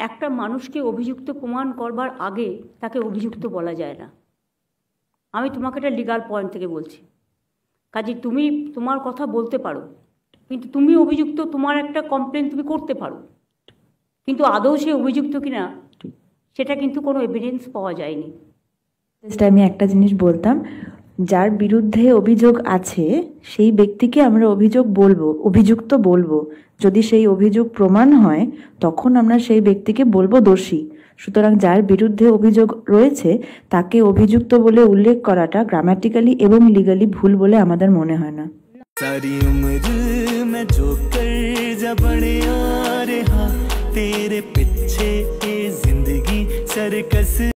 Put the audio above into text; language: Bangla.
একটা মানুষকে অভিযুক্ত প্রমাণ করবার আগে তাকে অভিযুক্ত বলা যায় না। আমি তোমাকে একটা লিগাল পয়েন্ট থেকে বলছি, কাজে তুমি তোমার কথা বলতে পারো, কিন্তু তুমি অভিযুক্ত, তোমার একটা কমপ্লেন তুমি করতে পারো, কিন্তু আদৌ সে অভিযুক্ত কিনা সেটা কিন্তু কোনো এভিডেন্স পাওয়া যায়নি। আমি একটা জিনিস বলতাম, যার বিরুদ্ধে অভিযোগ আছে সেই ব্যক্তিকে আমরা অভিযুক্ত বলবো। যদি সেই অভিযোগ প্রমাণ হয় তখন আমরা সেই ব্যক্তিকে বলবো দোষী। সুতরাং যার বিরুদ্ধে অভিযোগ রয়েছে তাকে অভিযুক্ত বলে উল্লেখ করাটা গ্রামাটিক্যালি এবং লিগালি ভুল বলে আমাদের মনে হয় না। सारी उम्र मैं जो कर जा बड़े आ रहा तेरे पीछे जिंदगी सर्कस।